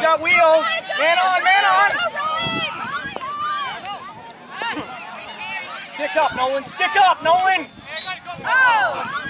got wheels. Man on, man on. Stick up, Nolan. Stick up, Nolan. Oh!